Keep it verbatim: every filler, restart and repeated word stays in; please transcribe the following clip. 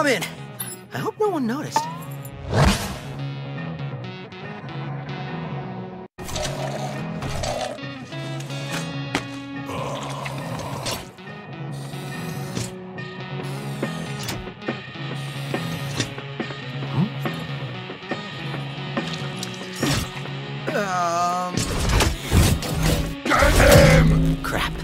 Come in. I hope no one noticed. Um... Get him! Crap.